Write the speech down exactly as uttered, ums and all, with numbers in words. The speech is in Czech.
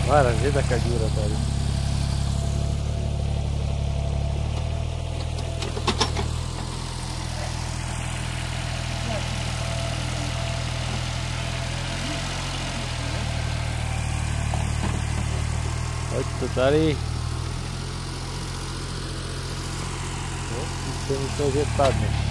Várám, že je taká díra tady. Pojď to tady. No, už jsem myslel, že padne.